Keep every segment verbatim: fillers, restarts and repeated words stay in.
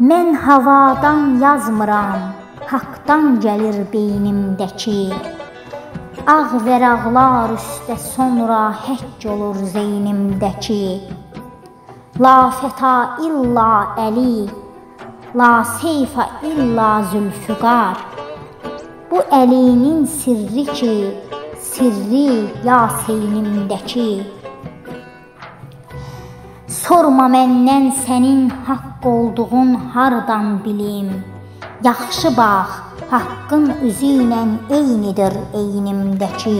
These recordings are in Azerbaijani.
Mən havadan yazmıram, haqdan gəlir beynimdəki. Ağ vəraqlar üstə sonra həkk olur zeynimdəki. La fəta illa əli, la seyfa illa zülfüqar. Bu əlinin sirri ki, sirri yaseynimdəki. Sorma məndən sənin haqq olduğun hardan bilim. Yaxşı bax, haqqın üzü ilə eynidir eynimdəki.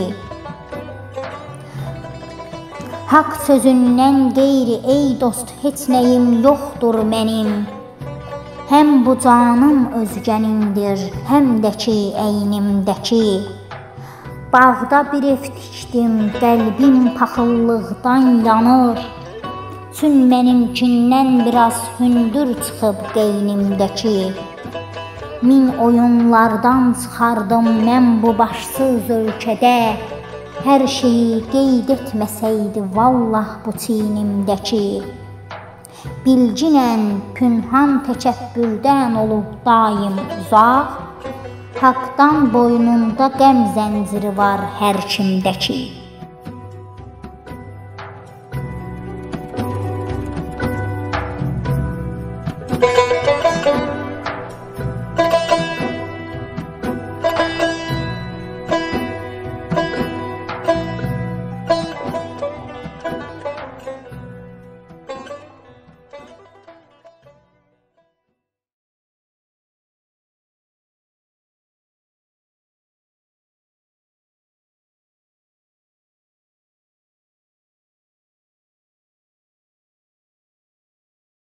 Haqq sözündən qeyri ey dost heç nəyim yoxdur mənim. Həm bu canım özgənindir, həm də ki əynimdəki. Bağda bir ev tikdim, qəlbim paxıllıqdan yanır. Çün mənimkindən biraz hündür çıxıb qeynimdəki. Min oyunlardan çıxardım mən bu başsız ölkədə. Hər şeyi qeyd etməsəydi vallah bu çiynimdəki. Bilginən pünhan təkəbbürdən olub daim uzaq. Haqdan boynunda qəm zənciri var hər kimdəki.